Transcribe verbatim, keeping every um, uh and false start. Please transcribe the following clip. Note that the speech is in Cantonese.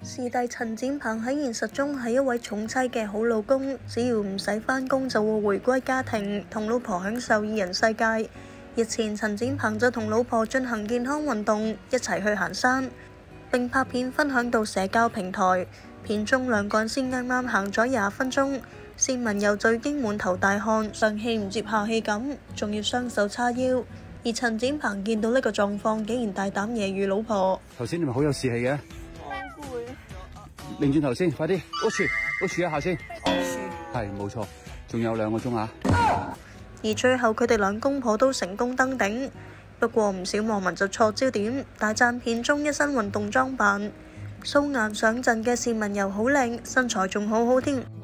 視帝陳展鵬喺現實中係一位寵妻嘅好老公，只要唔使返工就會回歸家庭，同老婆享受二人世界。日前陳展鵬就同老婆進行健康運動，一齊去行山，並拍片分享到社交平台。片中兩個人先啱啱行咗廿分鐘，線文又就已經滿頭大汗，上氣唔接下氣咁，仲要雙手叉腰。而陳展鵬見到呢個狀況，竟然大膽揶揄老婆。 頭先你咪好有士氣嘅。 好攰。 擰轉頭先，快啲，屋住，屋住一下先。 屋住。 係，冇錯，仲有兩個鐘啊。 而最後佢哋兩公婆都成功登頂，不過唔少網民就錯焦點，大讚片中一身運動裝扮，素顏上陣嘅線文又好靚，身材仲好好添。